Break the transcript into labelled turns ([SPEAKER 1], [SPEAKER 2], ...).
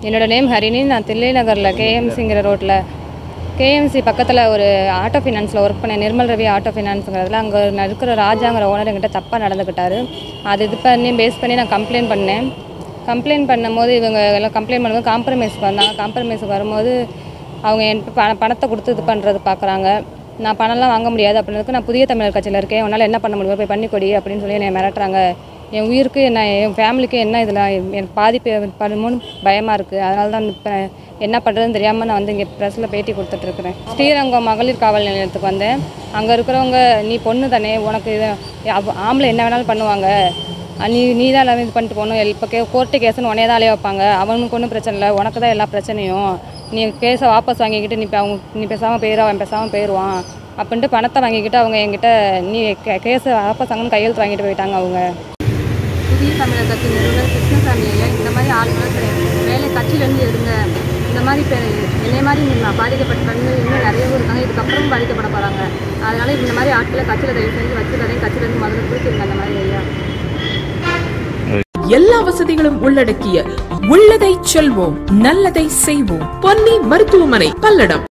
[SPEAKER 1] என்னோட நேம் ஹரிணி. நான் தில்லை நகரில் கேஎம்சிங்கிற ரோட்டில் கேஎம்சி பக்கத்தில் ஒரு ஆட்டோ ஃபினான்ஸில் ஒர்க் பண்ணேன். நிர்மல் ரவி ஆட்டோ ஃபினான்ஸுங்கிறதுல அங்கே இருக்கிற ராஜாங்கிற ஓனர் என்கிட்ட தப்பாக நடந்துக்கிட்டாரு. அது இது பண்ணி பேஸ் பண்ணி நான் கம்ப்ளைண்ட் பண்ணேன். கம்ப்ளைண்ட் பண்ணும்போது இவங்க எல்லாம் கம்ப்ளைண்ட் பண்ணும்போது காம்ப்ரமைஸ்க்கு வந்தாங்க. காம்ப்ரமைஸுக்கு வரும்போது அவங்க என் பணத்தை கொடுத்து இது பண்ணுறது பார்க்குறாங்க. நான் பணம்லாம் வாங்க முடியாது அப்படின்றதுக்கு நான் புதிய தமிழர் கட்சியில் இருக்கேன், உன்னால் என்ன பண்ண முடியும், போய் பண்ணிக்கொடி அப்படின்னு சொல்லி என்னை மிரட்டுறாங்க. என் உயிருக்கு என்ன என் ஃபேமிலிக்கு என்ன இதில் எனக்கு பாதிப்பு பண்ணுமோன்னு பயமாக இருக்குது. அதனால தான் இப்போ என்ன பண்ணுறதுன்னு தெரியாமல் நான் வந்து இங்கே ப்ரெஸ்ஸில் பேட்டி கொடுத்துட்ருக்குறேன். ஸ்ரீரங்கம் மகளிர் காவல் நிலையத்துக்கு வந்தேன். அங்கே இருக்கிறவங்க நீ பொண்ணு தானே, உனக்கு இது ஆம்பளை என்ன வேணாலும் பண்ணுவாங்க, நீ தான் எல்லாமே இது பண்ணிட்டு போகணும், இப்போ கோர்ட்டு கேஸுன்னு உடனே தான் அலைய வைப்பாங்க, அவனுக்கு ஒன்றும் பிரச்சனை இல்லை, உனக்கு தான் எல்லா பிரச்சனையும், நீ கேஸை வாபஸ் வாங்கிக்கிட்டு நீ பேசாமல் போயிடும், அவன் பேசாமல் போயிடுவான் அப்படின்ட்டு பணத்தை வாங்கிக்கிட்டு அவங்க என்கிட்ட நீ கேஸை வாபஸ் வாங்கன்னு கையெழுத்து வாங்கிட்டு போயிட்டாங்க. அவங்க புதிய தமிழர் கட்சி நிறுவனர் கிருஷ்ணசாமி ஐயா இந்த மாதிரி ஆளுங்களை வேலை கட்சியிலேருந்து இருங்க, இந்த மாதிரி என்னை மாதிரி பாதிக்கப்பட்ட பெண்கள் இன்னும் நிறைய பேர் இருக்காங்க, இதுக்கப்புறம் பாதிக்கப்பட போகிறாங்க, அதனால் இந்த மாதிரி ஆட்களை கட்சியில் தயவு செஞ்சு வச்சுக்கிறேன், கட்சியிலேருந்து முதல்ல பிடிச்சிருங்க அந்த மாதிரி ஐயா.
[SPEAKER 2] எல்லா வசதிகளும் உள்ளடக்கிய உள்ளதை செல்வோம் நல்லதை செய்வோம் பொன்னி மருத்துவமனை பல்லடம்.